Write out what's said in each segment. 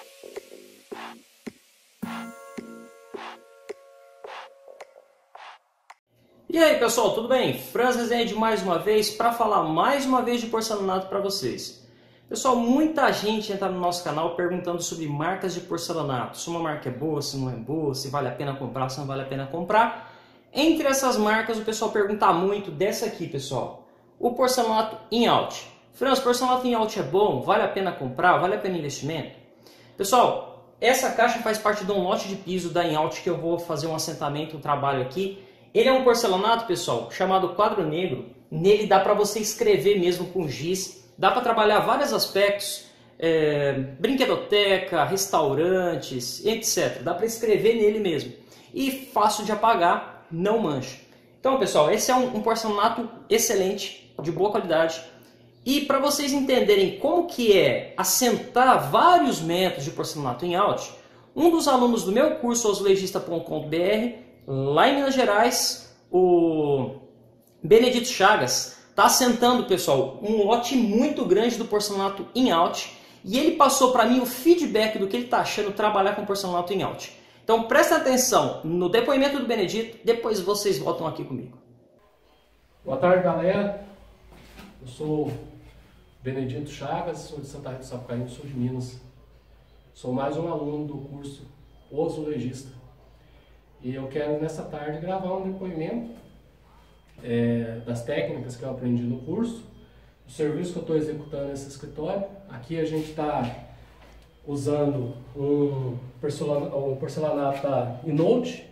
E aí pessoal, tudo bem? Franz Rezende mais uma vez para falar mais uma vez de porcelanato para vocês. Pessoal, muita gente entra no nosso canal perguntando sobre marcas de porcelanato. Se uma marca é boa, se não é boa, se vale a pena comprar, se não vale a pena comprar. Entre essas marcas o pessoal pergunta muito dessa aqui, pessoal. O porcelanato In-Out. Franz, porcelanato In-Out é bom? Vale a pena comprar? Vale a pena investimento? Pessoal, essa caixa faz parte de um lote de piso da In-Out que eu vou fazer um assentamento, um trabalho aqui. Ele é um porcelanato, pessoal, chamado quadro negro. Nele dá para você escrever mesmo com giz. Dá para trabalhar vários aspectos, brinquedoteca, restaurantes, etc. Dá para escrever nele mesmo. E fácil de apagar, não mancha. Então, pessoal, esse é um porcelanato excelente, de boa qualidade. E para vocês entenderem como que é assentar vários metros de porcelanato In-Out, um dos alunos do meu curso azulejista.com.br, lá em Minas Gerais, o Benedito Chagas está assentando, pessoal, um lote muito grande do porcelanato In-Out e ele passou para mim o feedback do que ele está achando trabalhar com porcelanato In-Out. Então presta atenção no depoimento do Benedito, depois vocês voltam aqui comigo. Boa tarde, galera. Eu sou Benedito Chagas, sou de Santa Rita do Sapucaí, sou de Minas. Sou mais um aluno do curso O Azulejista. E eu quero nessa tarde gravar um depoimento das técnicas que eu aprendi no curso, o serviço que eu estou executando nesse escritório. Aqui a gente está usando um porcelanato da In-Out,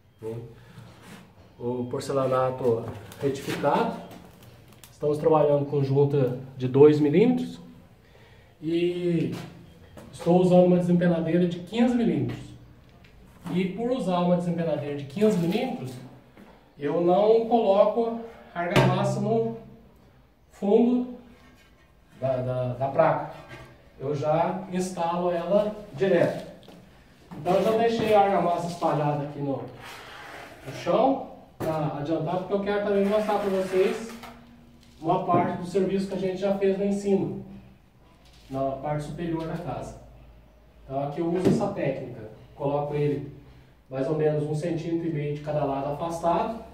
um porcelanato retificado. Estamos trabalhando com junta de 2 milímetros e estou usando uma desempenadeira de 15 milímetros. E por usar uma desempenadeira de 15 milímetros, eu não coloco argamassa no fundo da placa. Eu já instalo ela direto. Então eu já deixei a argamassa espalhada aqui no chão, para adiantar, porque eu quero também mostrar para vocês uma parte do serviço que a gente já fez lá em cima, na parte superior da casa. Então aqui eu uso essa técnica. Coloco ele mais ou menos 1,5 cm de cada lado afastado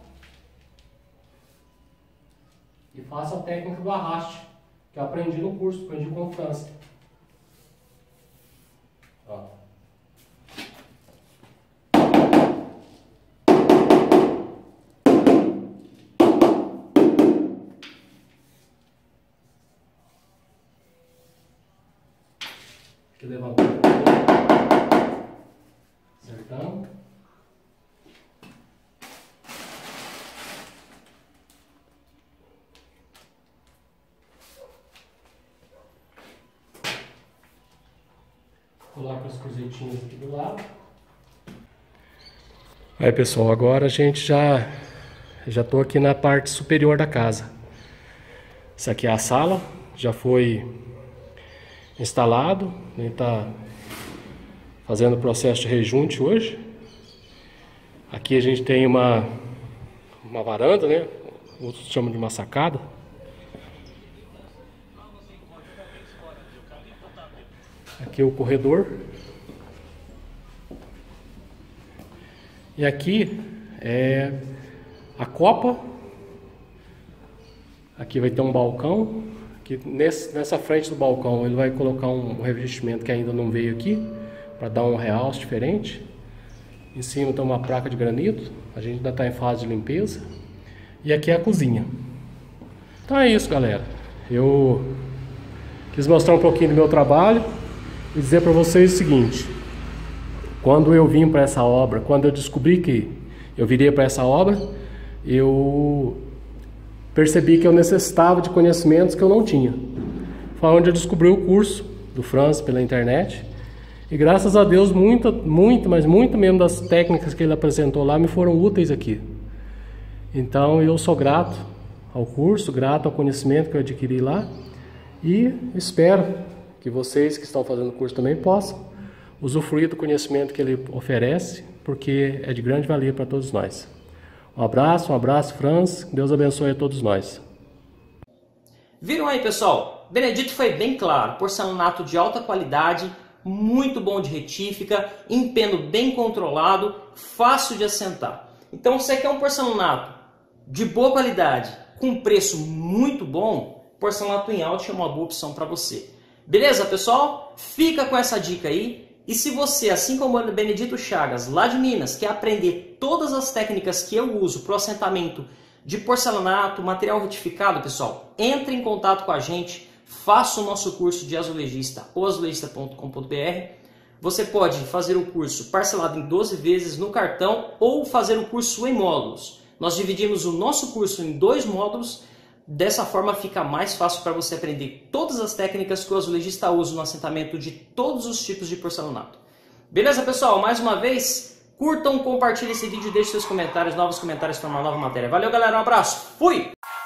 e faço a técnica do arraste, que eu aprendi no curso, aprendi com o Franz. Ó. Aqui levantando. Acertando. Coloca os cruzetinhos aqui do lado. Aí pessoal, agora a gente já estou aqui na parte superior da casa. Essa aqui é a sala, já foi instalado, a gente está fazendo o processo de rejunte hoje. Aqui a gente tem uma varanda, né? Outros chamam de uma sacada. Aqui é o corredor. E aqui é a copa. Aqui vai ter um balcão. Aqui nessa frente do balcão ele vai colocar um revestimento que ainda não veio aqui, para dar um realce diferente. Em cima tem uma placa de granito. A gente ainda está em fase de limpeza. E aqui é a cozinha. Então é isso, galera. Eu quis mostrar um pouquinho do meu trabalho e dizer para vocês o seguinte: quando eu vim para essa obra, quando eu descobri que eu viria para essa obra, eu percebi que eu necessitava de conhecimentos que eu não tinha. Foi onde eu descobri o curso do Franz pela internet. E graças a Deus, mas muito mesmo das técnicas que ele apresentou lá me foram úteis aqui. Então eu sou grato ao curso, grato ao conhecimento que eu adquiri lá. E espero que vocês que estão fazendo o curso também possam usufruir do conhecimento que ele oferece, porque é de grande valia para todos nós. Um abraço, Franz. Deus abençoe a todos nós. Viram aí, pessoal? Benedito foi bem claro. Porcelanato de alta qualidade, muito bom de retífica, empeno bem controlado, fácil de assentar. Então, se você quer um porcelanato de boa qualidade, com preço muito bom, porcelanato em alto é uma boa opção para você. Beleza, pessoal? Fica com essa dica aí. E se você, assim como o Benedito Chagas, lá de Minas, quer aprender todas as técnicas que eu uso para o assentamento de porcelanato, material retificado, pessoal, entre em contato com a gente, faça o nosso curso de azulejista ou azulejista.com.br. Você pode fazer o curso parcelado em 12 vezes no cartão ou fazer o curso em módulos. Nós dividimos o nosso curso em 2 módulos. Dessa forma fica mais fácil para você aprender todas as técnicas que o azulejista usa no assentamento de todos os tipos de porcelanato. Beleza, pessoal? Mais uma vez, curtam, compartilhem esse vídeo e deixem seus comentários, novos comentários para uma nova matéria. Valeu, galera. Um abraço. Fui!